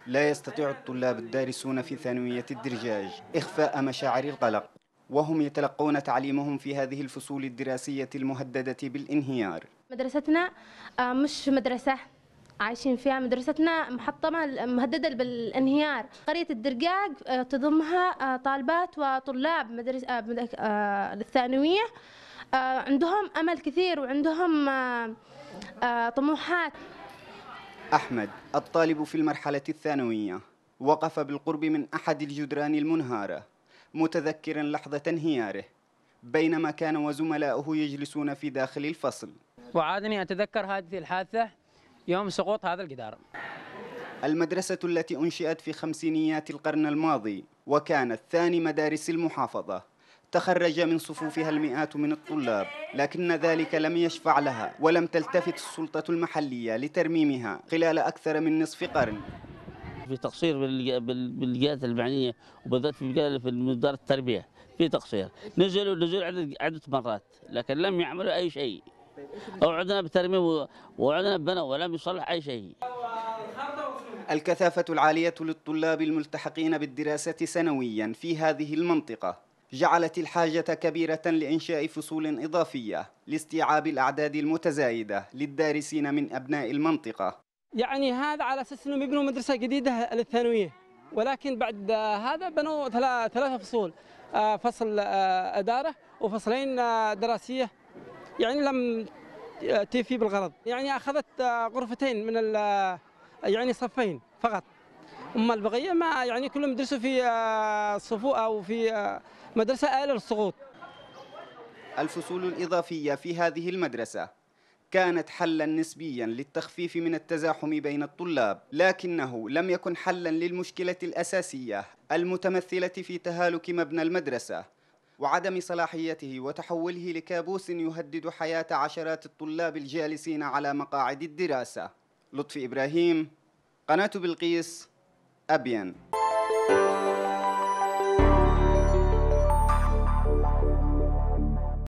لا يستطيع الطلاب الدارسون في ثانوية الدرجاج إخفاء مشاعر القلق، وهم يتلقون تعليمهم في هذه الفصول الدراسية المهددة بالانهيار. مدرستنا مش مدرسة عايشين فيها، مدرستنا محطمة مهددة بالانهيار. قرية الدرقاق تضمها طالبات وطلاب مدرسة الثانوية، عندهم أمل كثير وعندهم طموحات. أحمد الطالب في المرحلة الثانوية وقف بالقرب من أحد الجدران المنهارة متذكرا لحظة انهياره بينما كان وزملاؤه يجلسون في داخل الفصل. وعادني أتذكر هذه الحادثة يوم سقوط هذا الجدار. المدرسة التي أنشئت في خمسينيات القرن الماضي وكانت ثاني مدارس المحافظة تخرج من صفوفها المئات من الطلاب، لكن ذلك لم يشفع لها ولم تلتفت السلطة المحلية لترميمها خلال أكثر من نصف قرن. في تقصير بالجهات المعنية وبالذات في مدار التربية في تقصير. نزلوا عدة مرات لكن لم يعملوا أي شيء. أوعدنا بالترميم ووعدنا ببناء ولم يصلح أي شيء. الكثافة العالية للطلاب الملتحقين بالدراسة سنويا في هذه المنطقة جعلت الحاجة كبيرة لإنشاء فصول إضافية لاستيعاب الأعداد المتزايدة للدارسين من أبناء المنطقة. يعني هذا على أساس أنهم يبنوا مدرسة جديدة للثانوية، ولكن بعد هذا بنوا ثلاثة فصول، فصل إدارة وفصلين دراسية، يعني لم تفي بالغرض. يعني أخذت غرفتين من يعني صفين فقط، أما البقية ما يعني كلهم يدرسوا في صفوف أو في مدرسة آلة للسقوط. الفصول الإضافية في هذه المدرسة كانت حلاً نسبياً للتخفيف من التزاحم بين الطلاب، لكنه لم يكن حلاً للمشكلة الأساسية المتمثلة في تهالك مبنى المدرسة وعدم صلاحيته وتحوله لكابوس يهدد حياة عشرات الطلاب الجالسين على مقاعد الدراسة. لطفي إبراهيم، قناة بلقيس، أبين.